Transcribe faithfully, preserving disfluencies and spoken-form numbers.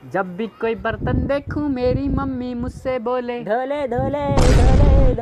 जब भी कोई बर्तन देखूं मेरी मम्मी मुझसे बोले धोले धोले धोले